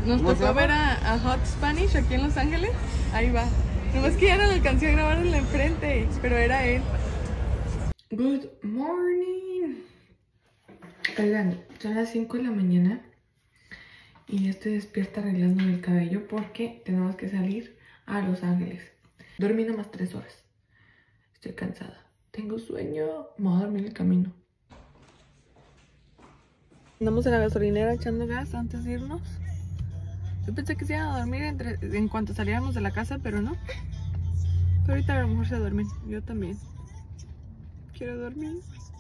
Nos tocó ver a Hot Spanish aquí en Los Ángeles. Ahí va. Nomás que ya no le alcancé a grabar en la enfrente, pero era él. Good morning. Oigan, son las 5 de la mañana y ya estoy despierta arreglándome el cabello porque tenemos que salir a Los Ángeles. Dormí nomás 3 horas. Estoy cansada. Tengo sueño. Me voy a dormir en el camino. Andamos en la gasolinera echando gas antes de irnos. Yo pensé que se iban a dormir en cuanto saliéramos de la casa, pero no. Pero ahorita a lo mejor se duermen. Yo también. Quiero dormir.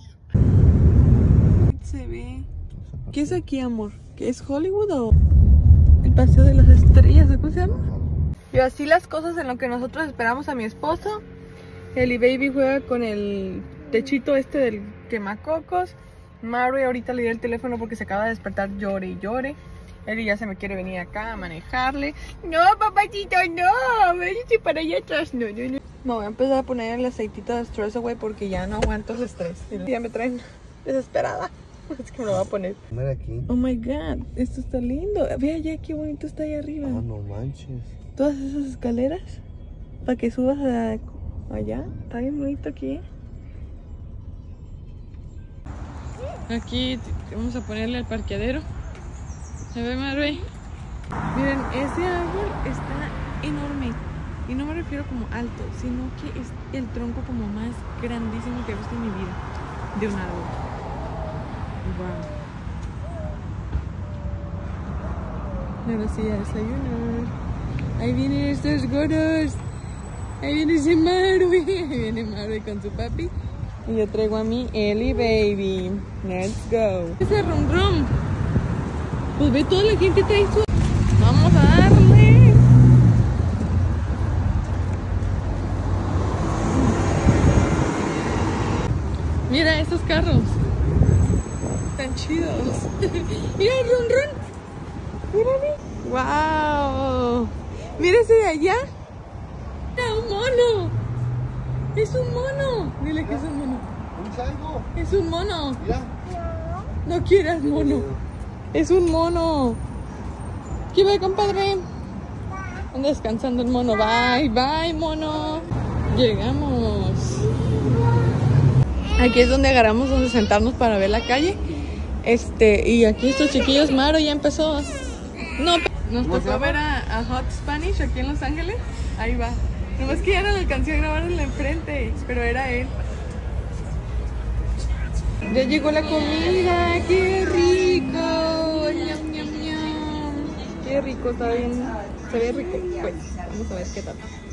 Se ve. ¿Qué es aquí, amor? ¿Qué es Hollywood o el Paseo de las Estrellas? ¿Cómo se llama? Y así las cosas en lo que nosotros esperamos a mi esposo. Eli Baby juega con el techito este del quemacocos. Mary ahorita le di el teléfono porque se acaba de despertar, llore y llore. Eli ya se me quiere venir acá a manejarle. No, papacito, no. Váyase para allá atrás. No. Me voy a empezar a poner el aceitito de Stress Away porque ya no aguanto el estrés. Ya me traen desesperada. Es que me lo voy a poner. Mira aquí. Oh my god, esto está lindo. Ve allá qué bonito está ahí arriba. Ah, no manches. Todas esas escaleras para que subas allá. Está bien bonito aquí. Aquí vamos a ponerle el parqueadero. ¿Se ve, Marve? Miren, ese árbol está enorme. Y no me refiero como alto, sino que es el tronco como más grandísimo que he visto en mi vida de un árbol. Wow. Ahora sí, a desayunar. Ahí vienen estos gordos. Ahí viene ese Marve. Ahí viene Marve con su papi. Y yo traigo a mi Eli Baby. Let's go. Ese rum rum. Pues ve, toda la gente trae su... Vamos a darle. Mira estos carros. Tan chidos. Mira el rum rum. Mírame. Wow. Mira ese de allá. Mira, un mono. Es un mono. Dile que es un mono. Es un mono. Mira. No quieras mono. Es un mono. ¿Qué va, compadre? Anda descansando el mono. Bye, bye, mono. Llegamos. Aquí es donde agarramos donde sentarnos para ver la calle. Y aquí estos chiquillos, Maro ya empezó. No, nos tocó ver a Hot Spanish aquí en Los Ángeles. Ahí va. Nomás que ya no le alcancé a grabar en la enfrente, pero era él. Ya llegó la comida, qué rico. Ñam, ñam, ñam. Qué rico, está bien. Se ve rico. Pues, vamos a ver qué tal.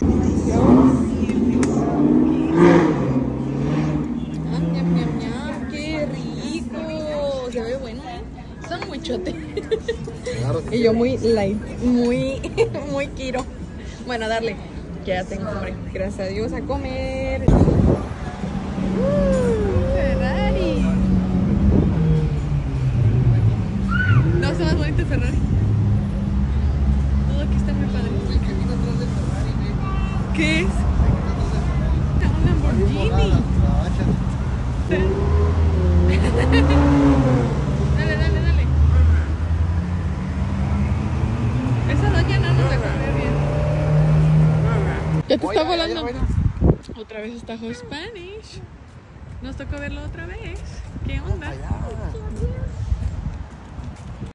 Ñam, ñam, ñam, ñam. Qué rico. Se ve bueno, Está muy chote. Y yo muy light, muy kiro. Bueno, darle. Que ya tengo hambre. Gracias a Dios a comer. Ferrari. No, está más bonito el Ferrari. Todo aquí está muy padre. El camino atrás del Ferrari, ¿eh? ¿Qué es? Un Lamborghini. Dale. Esa doña no nos dejó ver bien. Ya te está volando. Otra vez está Hot Spanish. Nos tocó verlo otra vez. ¿Qué onda?